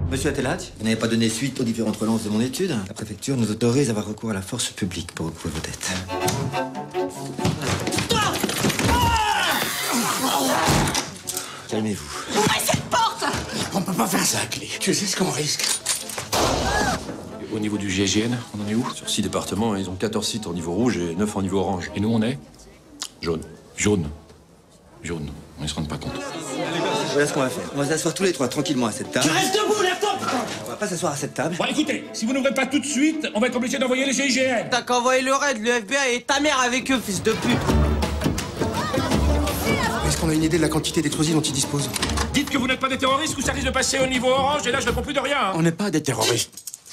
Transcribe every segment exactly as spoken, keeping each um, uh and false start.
Monsieur Attelhad, vous n'avez pas donné suite aux différentes relances de mon étude. La préfecture nous autorise à avoir recours à la force publique pour recouvrer vos dettes. Calmez-vous. Ouvrez cette porte! On peut pas faire ça à clé. Tu sais ce qu'on risque. Au niveau du G I G N, on en est où? Sur six départements, ils ont quatorze sites en niveau rouge et neuf en niveau orange. Et nous, on est Jaune. jaune. Jaune. On ne se rend pas compte. Voilà ce qu'on va faire. On va s'asseoir tous les trois tranquillement à cette table. Tu restes debout, lève-toi! On va pas s'asseoir à cette table. Bon, écoutez, si vous n'ouvrez pas tout de suite, on va être obligé d'envoyer les G I G N. T'as qu'à envoyer le raid, le F B I et ta mère avec eux, fils de pute. Est-ce qu'on a une idée de la quantité d'explosifs dont ils disposent? Dites que vous n'êtes pas des terroristes ou ça risque de passer au niveau orange et là je ne réponds plus de rien. Hein. On n'est pas des terroristes.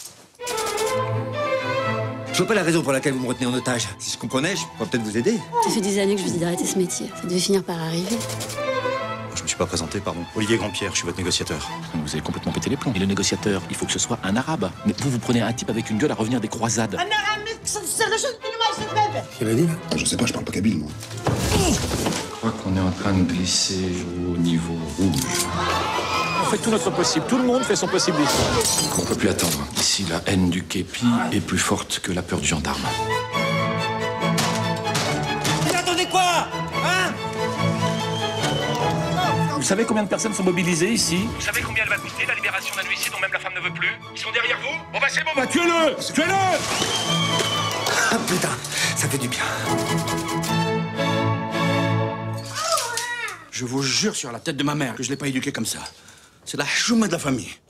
Je vois pas la raison pour laquelle vous me retenez en otage. Si je comprenais, je pourrais peut-être vous aider. Ça fait des années que je vous dis d'arrêter ce métier. Ça devait finir par arriver. Je me suis pas présenté, pardon. Olivier Grandpierre, je suis votre négociateur. Vous avez complètement pété les plombs. Et le négociateur, il faut que ce soit un arabe. Mais vous, vous prenez un type avec une gueule à revenir des croisades. Qu'elle a dit, là? Je sais pas, je parle pas kabyle, moi. Je crois qu'on est en train de glisser au niveau rouge. On fait tout notre possible, tout le monde fait son possible ici. On peut plus attendre. Ici, la haine du képi est plus forte que la peur du gendarme. Vous attendez quoi? Hein? Vous savez combien de personnes sont mobilisées ici? Vous savez combien elle va coûter la libération d'un huissier dont même la femme ne veut plus? Ils sont derrière vous? Bon bah c'est bon, bah tuez-le! Tuez-le! Ah putain, ça fait du bien. Je vous jure sur la tête de ma mère que je l'ai pas éduqué comme ça. C'est la chouma de la famille.